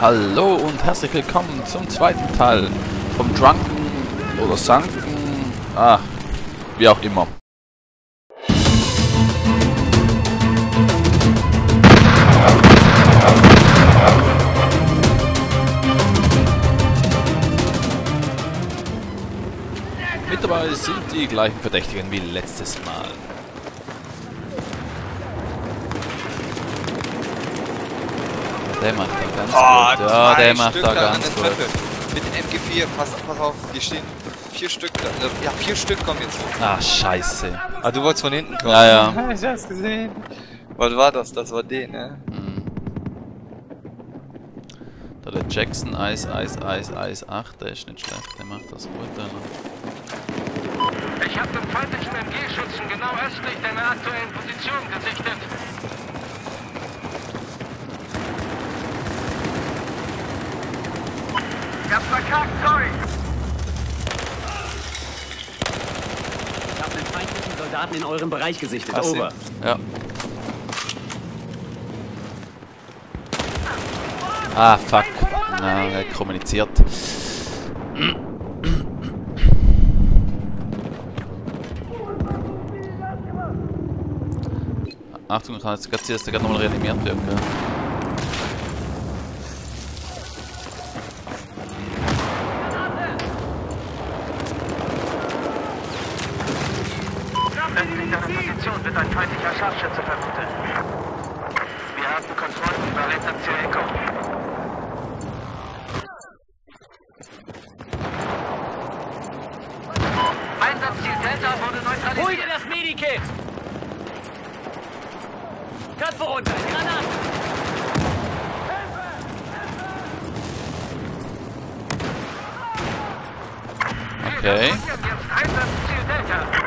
Hallo und herzlich willkommen zum zweiten Teil vom Drunken oder Sunken, wie auch immer. Mit dabei sind die gleichen Verdächtigen wie letztes Mal. Der macht da ganz gut. Ja, der macht da ganz gut. Mit MG4, pass auf, hier stehen 4 Stück. Ja, 4 Stück kommen jetzt. Ah, scheiße. Ah, du wolltest von hinten kommen. Ja, ja. Ich hab's gesehen. Was war das? Das war den, ne? Da der Jackson Eis 8, der ist nicht schlecht, der macht das gut. Oder? Ich habe den feindlichen MG-Schützen genau östlich deiner aktuellen Position gesichtet. Ich hab's verkackt, sorry. Ich habe den feindlichen Soldaten in eurem Bereich gesichtet. Hast Over. Ja. Ah, fuck. Na, er kommuniziert. Achtung, kann jetzt gerade sehen, dass der gerade nochmal reanimiert wird. Ja. Östlich deiner Position wird ein feindlicher Scharfschütze vermutet. Wir haben Kontrolle über Rezeption Echo. Einsatzziel Delta wurde neutralisiert. Hol dir das Medikit! Köpfe runter! Granaten! Okay. Jetzt Einsatzziel Delta.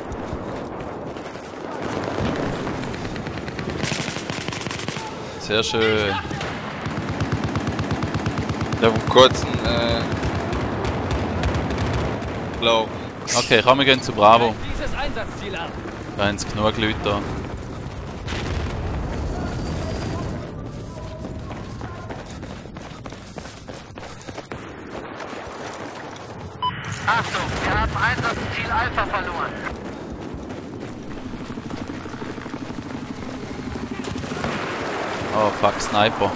Sehr schön. Ich hab einen kurzen, Blau. Okay, komm, wir gehen zu Bravo. Dieses Einsatzziel ab! Da haben genug Leute da. Achtung, wir haben Einsatzziel Alpha verloren. Oh fuck, Sniper.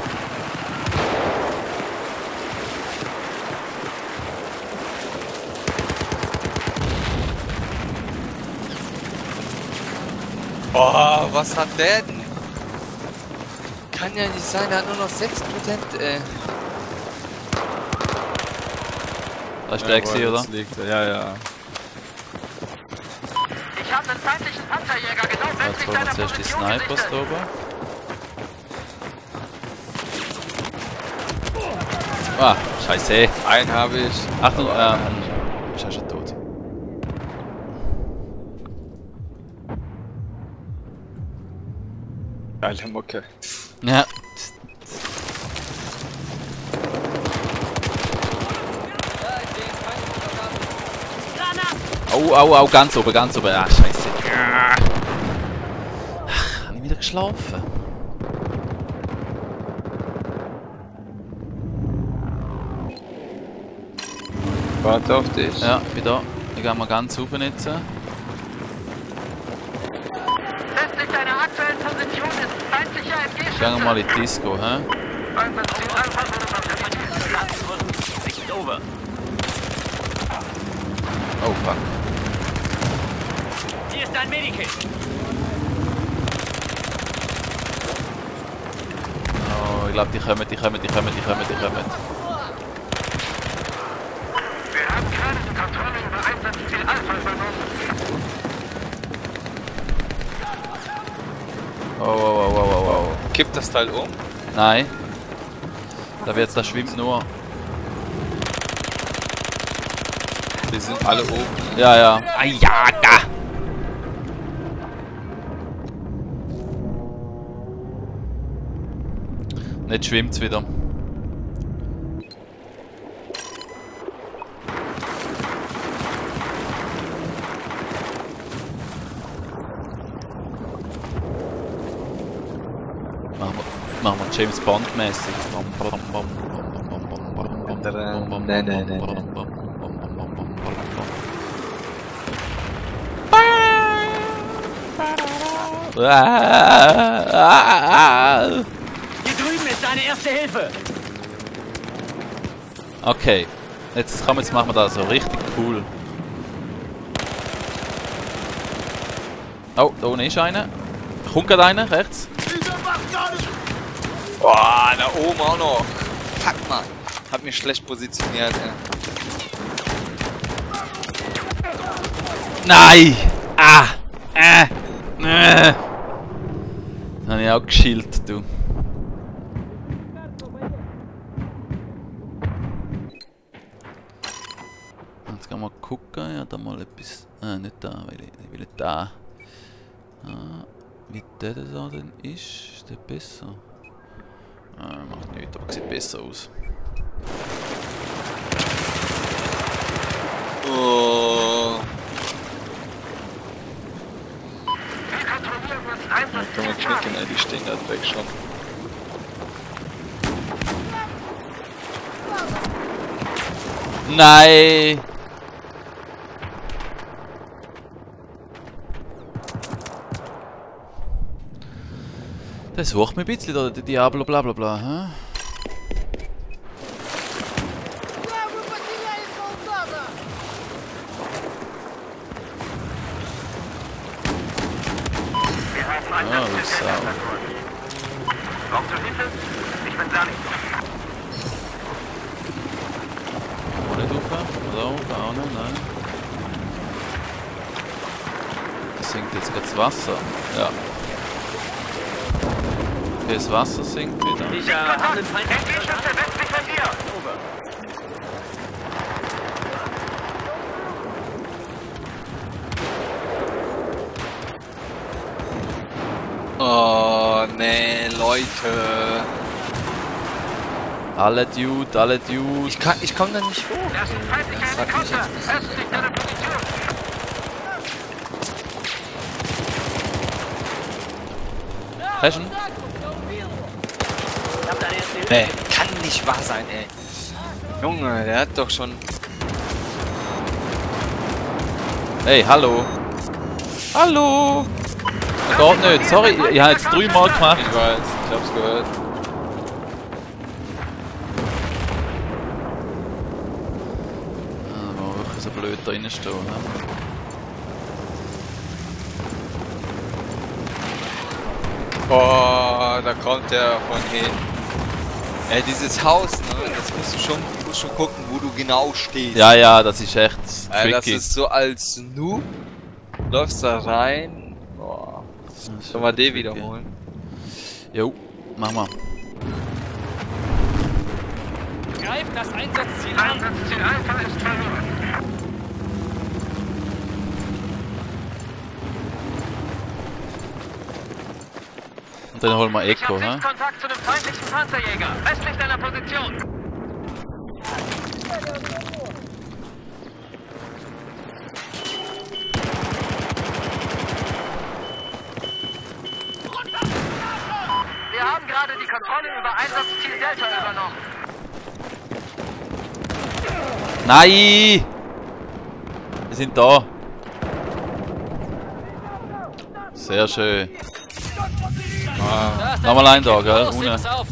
Oh, was hat der denn? Kann ja nicht sein, der hat nur noch 6%, Da ist der gewesen, oder? Ja, ja. Ich habe einen feindlichen Panzerjäger genau Jetzt westlich holen wir deiner zuerst die Position Snipers gesichtet. da oben. Ah, scheiße. Einen habe ich. Achtung, ist ja schon tot. Geile Mucke. Ja. Au, ganz oben, ganz oben. Ah, scheiße. Ach, hab ich wieder geschlafen. Warte auf dich. Ja, bin da. Ich gehe mal ganz rauf jetzt. Westlich deiner aktuellen Position ist feindlicher MG-Schütze. Gehen wir mal in die Disco, hä? Einsatzziel Alpha wurde neutralisiert. Sicht over. Oh fuck. Hier ist dein Medikit! Oh, ich glaube, die kommen. Wir haben gerade die Kontrolle über Einsatzziel Alpha übernommen. Oh. Kippt das Teil um? Nein. Da schwimmt nur. Wir sind alle oben. Ja. Ayaga! Nicht schwimmt's wieder. James Bond mäßig. Nein. Hier drüben ist deine erste Hilfe. Okay, jetzt machen wir das so richtig cool. Oh, da unten ist einer. Kommt gerade einer, rechts. Boah, da oben auch noch. Fuck, man. Hab mich schlecht positioniert, ey. Nein! Ah! Dann habe ich auch geschillt, du. Jetzt gehen wir gucken. Ja, da mal etwas. Nicht da, weil ich will da. Wie der da denn ist? Ist der besser? Macht nichts, aber sieht besser aus. Oh. Wir kontrollieren jetzt Ja, Einsatz kann man knicken, ey, die stehen gerade weg schon. Nein! Das sucht mich ein bisschen, oder? Der Diablo blablabla, hä? Wir haben Ah, Einsatz du des Sau. Brauchst du Hilfe? Ich bin Sally. Auch nicht rauf? Oder auch nicht? Nein. Das sinkt jetzt gerade das Wasser. Ja. Okay, das Wasser sinkt wieder. Ich habe einen feindlichen Entgegenschütze westlich von dir. Over. Oh, nee, Leute. Alle Dude. Ich komm da nicht hoch. Das ist ein feindlicher Das hat mich Helikopter. jetzt ein bisschen Östlich deiner Position. Hast du ihn? Ich habe deine erste Hilfe. Nee, kann nicht wahr sein, ey. Junge, der hat doch schon... Hey, hallo. Hallo. Geht nicht, sorry, ich habe jetzt 3 Mal gemacht. Ich weiß, ich hab's gehört. Ah, war wirklich so blöd da reinstehen, ne? Oh, da kommt der von hinten. Ey, dieses Haus, ne, das musst du schon gucken, wo du genau stehst. Ja, das ist echt Ey, das tricky. ist so als Noob. Läufst da rein. Boah. Sollen wir den wiederholen? Jo, mach mal. Greift das Einsatzziel an. Einsatzziel Alpha ist verloren. Und dann holen wir Ich Echo, habe hä? Sichtkontakt zu einem feindlichen Panzerjäger. Westlich deiner Position. Wir haben gerade die Kontrolle über Einsatzziel Delta übernommen. Nein! Wir sind da. Sehr schön. Nochmal ein da, gell? Ohne. Auf.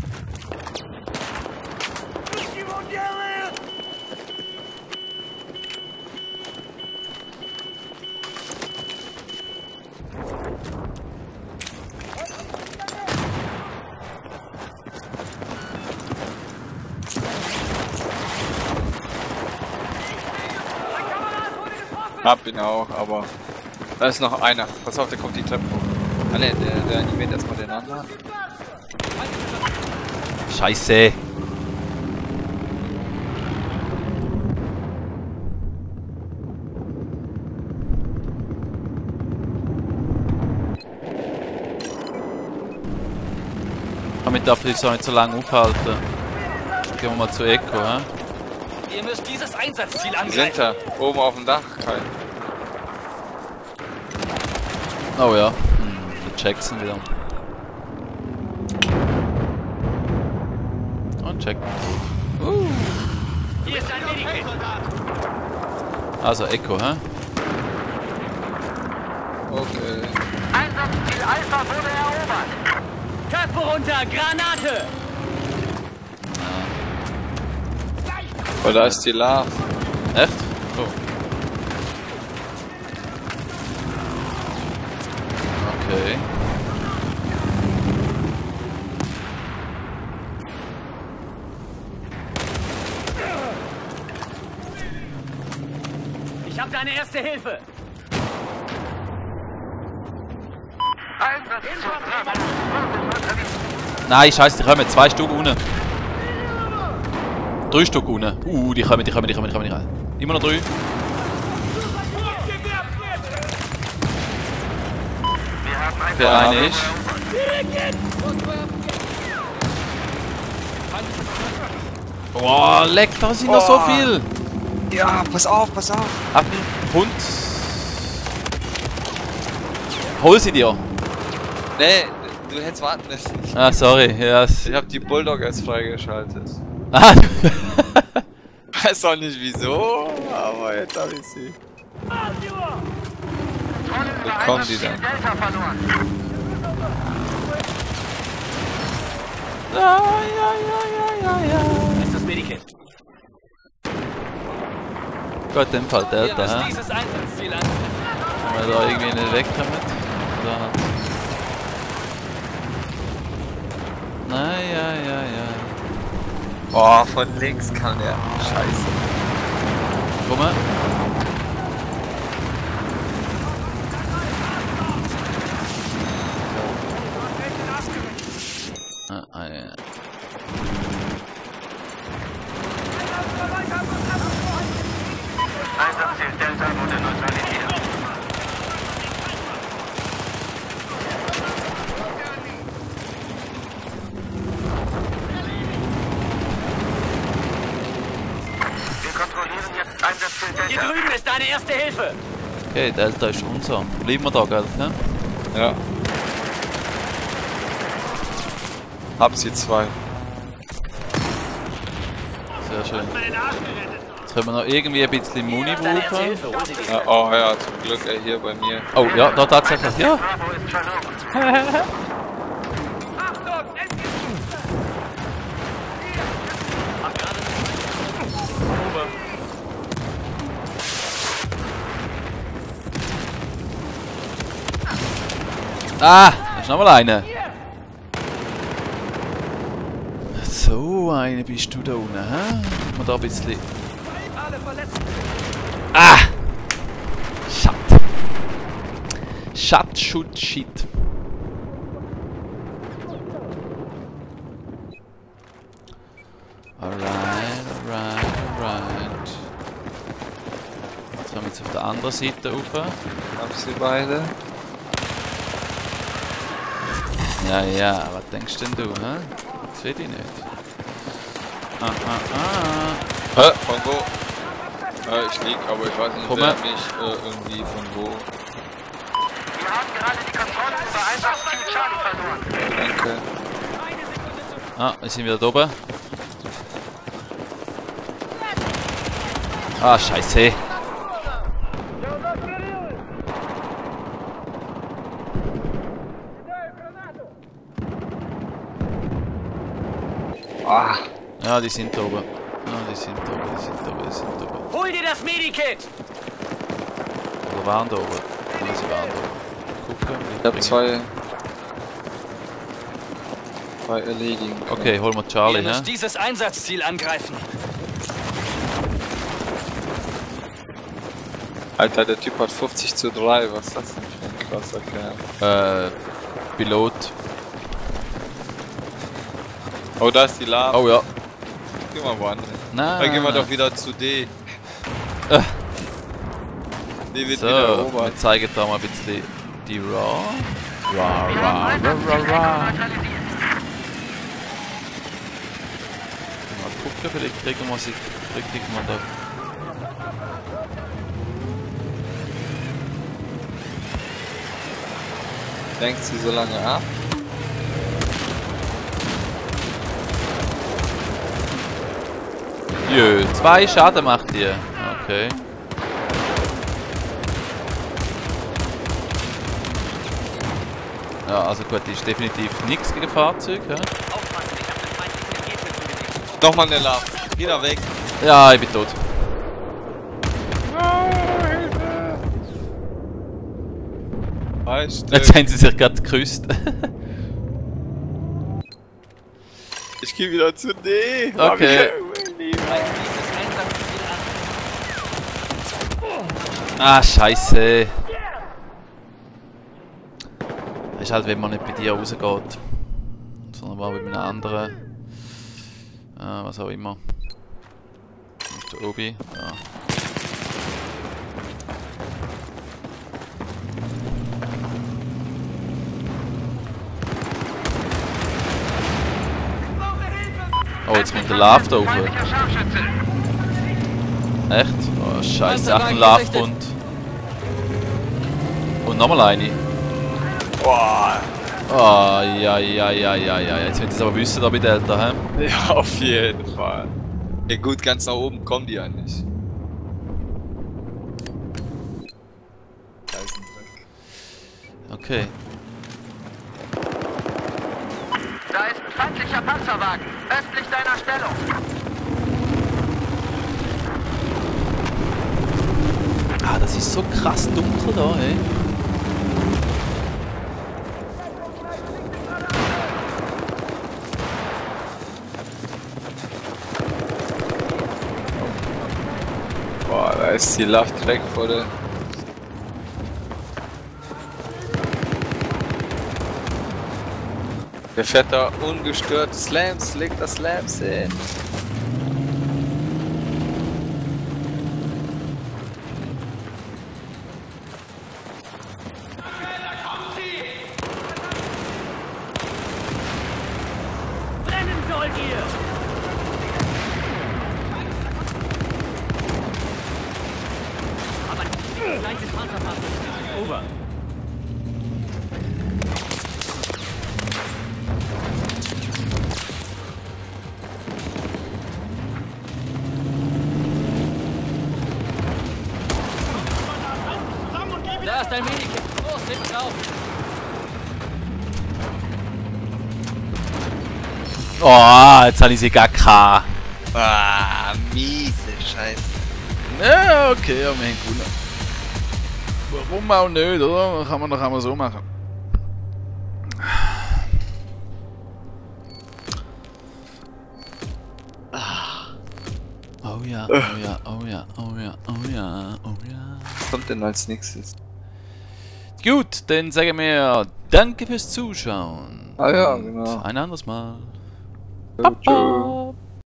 Hab ihn auch, aber da ist noch einer. Pass auf, der kommt die Treppe hoch. Ah ne, der animiert erstmal den anderen. Scheiße. Damit darf ich so nicht so lange aufhalten. Gehen wir mal zu Echo, hä? Ihr müsst dieses Einsatzziel Die angreifen. sind da, oben auf dem Dach, Kai. Oh ja. Der Jackson wieder. noch checken. Hier ist ein Medikit. Also Echo, hä? Okay. Einsatzziel Alpha wurde erobert. Köpfe runter, Granate! Oh, da ist die Lava. Echt? Oh. Okay. Ich habe deine erste Hilfe. Einsatzzug Bravo. Nein, scheiße, die kommen 2 Stück unten. 3 Stück unten. Die kommen. Immer noch 3. Wir haben ein Der eine ist. Boah, leck, da sind noch so viel. Ja, pass auf. Hat ein Hund. Hol sie dir. Nee, du hättest warten müssen. Ah, sorry. Ja, Ich hab die Bulldog als freigeschaltet. ah, Weiß auch nicht wieso, aber jetzt hab ich sie. Wo kommen die dann? Delta verloren. ja. Ist das Medikit? Gut, in dem Fall Hier Delta, ist hä? dieses Einsatzziel an. Wenn wir da irgendwie nicht wegkommen. Da. Nein, ja. Oh, von links kann er. Scheiße. Komm mal. Ja. Einsatzziel Delta wurde neutralisiert. Wir kontrollieren jetzt Einsatzziel Hier Delta. drüben ist deine erste Hilfe. Okay, Delta ist unser. Bleiben wir da, gell? Ne? Ja. Hab sie 2. Sehr schön. Jetzt können wir noch irgendwie ein bisschen Muni Deine erste brauchen. Hilfe, hol sie dir. Ja, oh ja, zum Glück hier bei mir. Oh ja, da tatsächlich. Ja. Bravo ist verloren. Ah, da ist nochmal eine. So eine bist du da unten, hä? Mal da ein bisschen. Ah! Shit. Alright. Jetzt kommen wir jetzt auf der anderen Seite rauf. Hab sie beide. Ja, was denkst denn du, hä? Das sehe ich nicht. Hä? Von wo? Ich lieg, aber ich weiß nicht, Komm wer mal. mich irgendwie von wo. Wir haben gerade die Kontrolle über Einsatzziel Charlie verloren. Danke. Wir sind wieder da oben. Ah, scheiße. Ah, Ja, die sind da oben. Die sind da oben. Hol dir das Medikit! Oder waren da oben? Ja, sie waren da oben. Gucken. ich hab zwei erledigen. Okay, holen wir Charlie, Ihr hä? müsst dieses Einsatzziel angreifen. Alter, der Typ hat 50:3, was ist das denn für ein krasser Kerl. Pilot. Oh, da ist die Lava. Oh ja. Geh mal woanders. Nein. Dann gehen wir doch wieder zu D. D wird So, wieder wir erobert. zeigen da mal ein bisschen die Raw. Wir haben Einsatzziel Echo neutralisiert. Mal gucken, vielleicht kriegen wir sie. Da. Denkt sie so lange ab? Jö, 2 Schaden macht ihr. Okay. Ja, also gut, ist definitiv nichts gegen Fahrzeug. Ja? Aufpassen, ich habe den feindlichen Ergebnis zugesichtet. Nochmal ein Alarm. Geh da weg. Ja, ich bin tot. Weißt du? Jetzt haben sie sich gerade geküsst. Ich geh wieder zu D. Okay. Ah, scheiße. Ist halt, wenn man nicht bei dir rausgeht. Sondern mal bei einem anderen. Was auch immer. Und der Obi. Ja. Oh, jetzt kommt der Love da rauf. Feindlicher Scharfschütze. Echt? Oh, scheiße, ach, ein Love kommt. Und nochmal eine. Boah. Oh, ja. Jetzt wollt ihr es aber wissen da bei Delta, hä? Ja, auf jeden Fall. Ja gut, ganz nach oben kommen die ja nicht. Da ist ein Dreck. Okay. Da ist ein feindlicher Panzerwagen. Östlich deiner Stellung. Ah, das ist so krass dunkel da, ey. Boah, da ist die Luft direkt vor der... Der fährt da ungestört Slams, legt das Slams hin. Brennen sollt ihr! Aber ein leichtes Panzerfahrzeug. Over. Da ist ein Medikit. Los, hebt es auf. Oh, jetzt habe ich sie gar gehabt. Ah, miese Scheiße. Ja, okay, ja, wir haben gewonnen. Warum auch nicht, oder? Kann man doch einmal so machen. Oh ja, oh ja, oh ja, oh ja, oh ja, oh ja. Was kommt denn als nächstes? Gut, dann sagen wir danke fürs Zuschauen. Ah ja, Und genau. ein anderes Mal. Ciao, ciao.